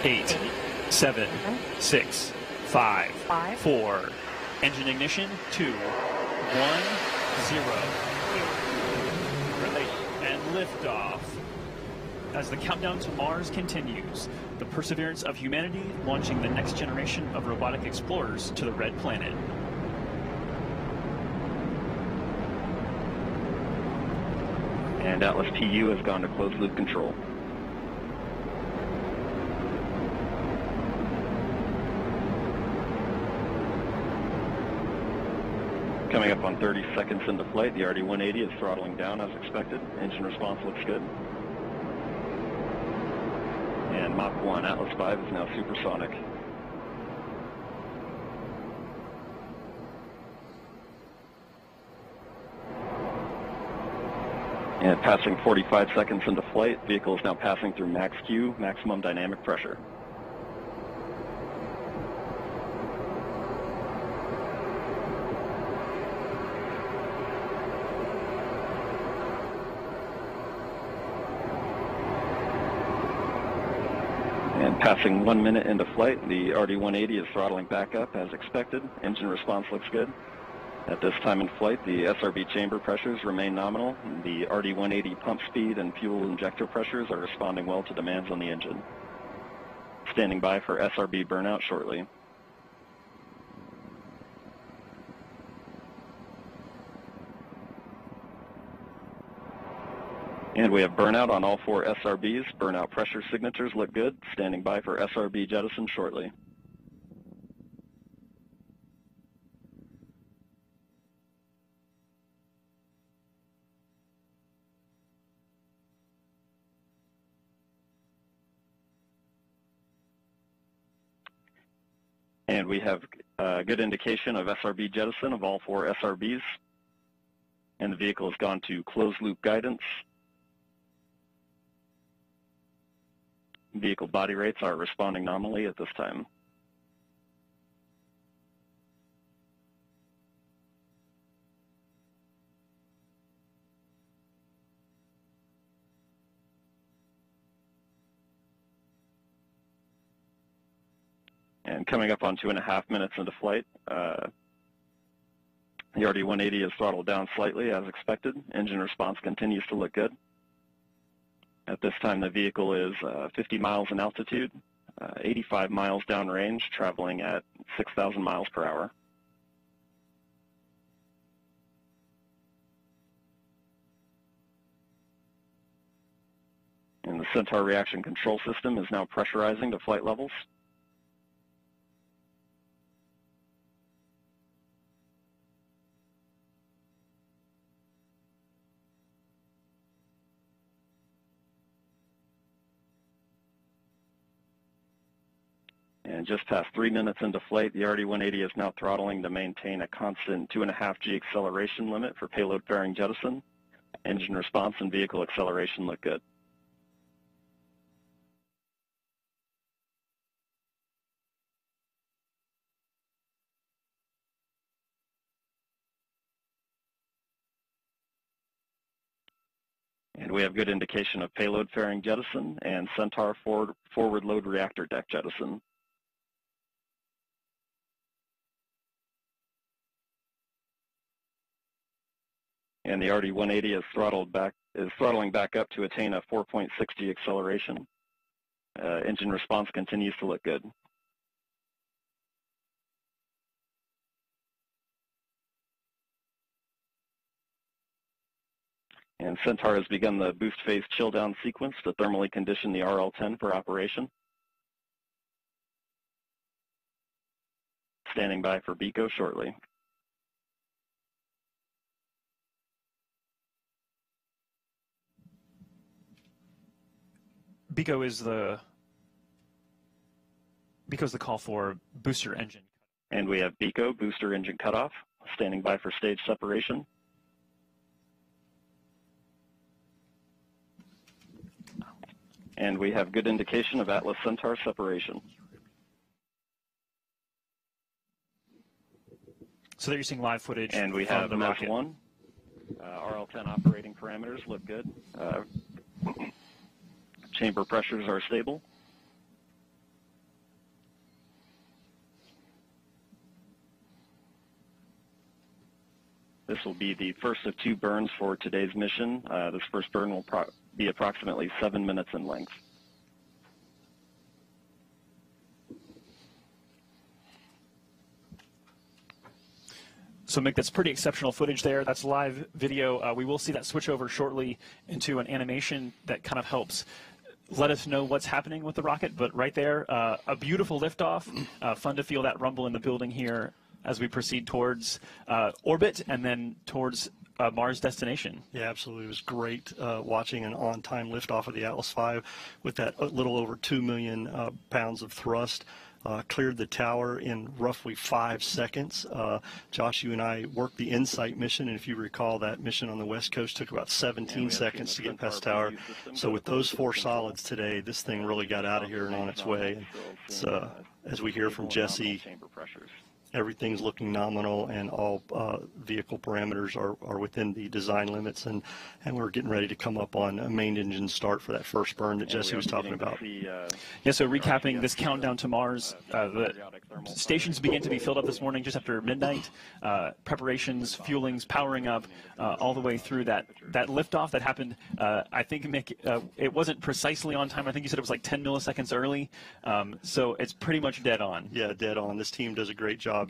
8, 7, 6, 5, 4. Engine ignition, 2, 1, 0. And liftoff. As the countdown to Mars continues, the perseverance of humanity launching the next generation of robotic explorers to the Red Planet. And Atlas TU has gone to closed loop control. Coming up on 30 seconds into flight, the RD-180 is throttling down as expected. Engine response looks good. And Mach 1, Atlas V is now supersonic. And passing 45 seconds into flight, vehicle is now passing through max Q, maximum dynamic pressure. And passing 1 minute into flight, the RD-180 is throttling back up as expected. Engine response looks good. At this time in flight, the SRB chamber pressures remain nominal. The RD-180 pump speed and fuel injector pressures are responding well to demands on the engine. Standing by for SRB burnout shortly. And we have burnout on all 4 SRBs. Burnout pressure signatures look good. Standing by for SRB jettison shortly. And we have a good indication of SRB jettison of all 4 SRBs. And the vehicle has gone to closed loop guidance. Vehicle body rates are responding nominally at this time. And coming up on 2.5 minutes into flight, the RD-180 is throttled down slightly as expected. Engine response continues to look good. At this time, the vehicle is 50 miles in altitude, 85 miles downrange, traveling at 6,000 miles per hour. And the Centaur reaction control system is now pressurizing to flight levels. And just past 3 minutes into flight, the RD-180 is now throttling to maintain a constant 2.5 G acceleration limit for payload fairing jettison. Engine response and vehicle acceleration look good. And we have good indication of payload fairing jettison and Centaur forward load reactor deck jettison. And the RD-180 is throttling back up to attain a 4.6 G acceleration. Engine response continues to look good. And Centaur has begun the boost phase chill down sequence to thermally condition the RL-10 for operation. Standing by for BECO shortly. BECO is the call for booster engine. And we have BECO, booster engine cutoff, standing by for stage separation. And we have good indication of Atlas Centaur separation. So that you're seeing live footage. And we have Mach 1. RL-10 operating parameters look good. Chamber pressures are stable. This will be the first of 2 burns for today's mission. This first burn will be approximately 7 minutes in length. So, Mick, that's pretty exceptional footage there. That's live video. We will see that switch over shortly into an animation that kind of helps let us know what's happening with the rocket. But right there, a beautiful liftoff. Fun to feel that rumble in the building here as we proceed towards orbit and then towards Mars destination. Yeah, absolutely. It was great watching an on-time liftoff of the Atlas V with that little over 2 million pounds of thrust. Cleared the tower in roughly 5 seconds. Josh, you and I worked the InSight mission, and if you recall, that mission on the West Coast took about 17 seconds to get past tower. So with those 4 solids today, this thing really got out of here and on its way. And it's, as we hear from Jesse, everything's looking nominal, and all vehicle parameters are within the design limits, and we're getting ready to come up on a main engine start for that first burn that Jesse was talking about. Yeah, so recapping this countdown to Mars, the stations began to be filled up this morning just after midnight. Preparations, fuelings, powering up, all the way through that liftoff that happened. I think, Mick, it wasn't precisely on time. I think you said it was like 10 milliseconds early. So it's pretty much dead on. Yeah, dead on. This team does a great job